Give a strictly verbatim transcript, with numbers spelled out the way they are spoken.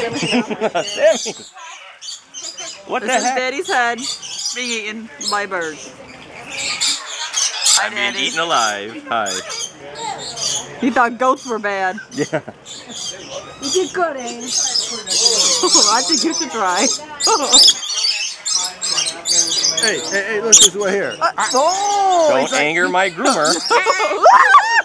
Sammy! What this the is heck? Daddy's head being eaten by a bird. I'm being eaten alive. Hi. He thought goats were bad. Yeah. You did good, eh? I think you should try. Hey, hey, hey, look this way here. Uh, oh, Don't anger my groomer.